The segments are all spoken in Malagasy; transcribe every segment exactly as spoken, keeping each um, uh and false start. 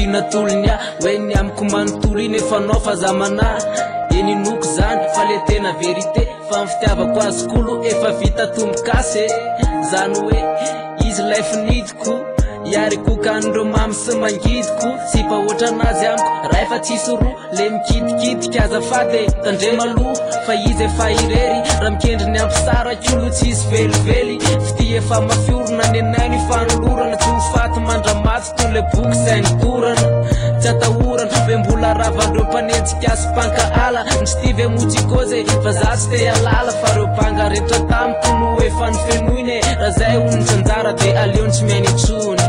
natolony ah hoe ny amiko manontolo iny efa anao fa zamana eny inoko zany fa le tena verité fa mifitiavako azokolo efa vita tombokasy zany hoe izy laifinidiko iariko kanindreo mamy sy mangidiko sy pahoatra anazy amiko raha efa tsisy roa le mikidikitika azafady tandre maloha fa izy efa irery raha mikendry ny ampisarank'olo tsisy velively fity efa mafiorona ny anainy fanolorana tsy ho faty mandramaty toy le boky zay nidorana tsy atahorana hoe mbola ravandreo mpanentsika sy mpankaala nitsy ve mojikoze fa za tsy te alala fa reo mpanga rehetra tamiko no efa nifenoiny raha zay onitsanjara de aleony tsy miainy intsony.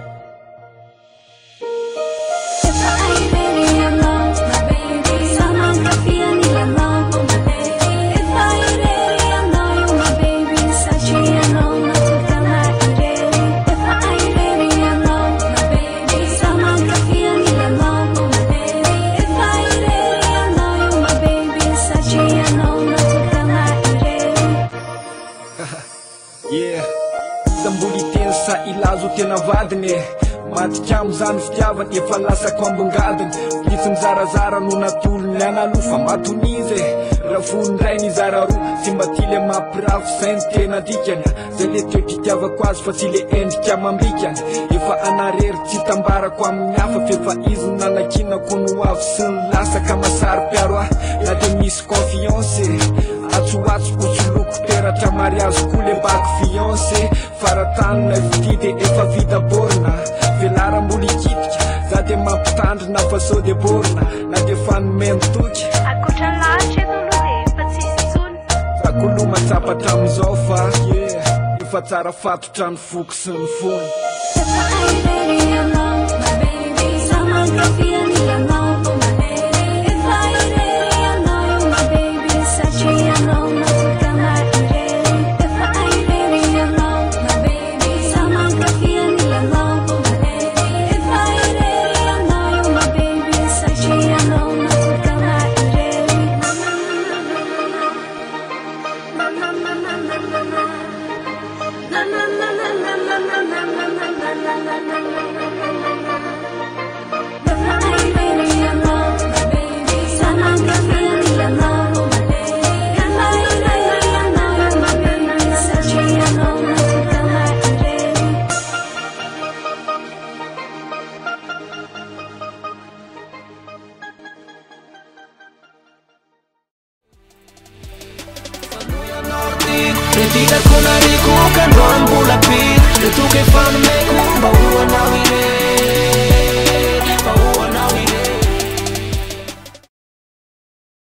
Ilazo tena vadiny matikamo zany fitiavany efa lasako ambongadiny visy mizarazara no natolony analofa matonizy raha fonindray ny zara roa sy mba ty le mampirafo zay ny tena dikany zay le toetritiavako azy fa tsy le endrika mambikany efa anarery tsy tambarako amin'ny hafa fefa izy no nanakinako no avy sy ny lasaka masary piaro ah na de misy confiance atsoatsoko tsy loko peratra mariazy ko le bako fiancé faratanina fity de efa vita borina velaram-bola ikitika za de mampitandrina fa sao de borina na de fanomemitoky akoatra lahatra eto aloha de efa tsisy tsony za kolo matsapatra amizao fa yeah efa tsara fatotra ny foko sy ny fony. Retira con la ricuca, no ambula pit, le tu che fanno me cumba, uno a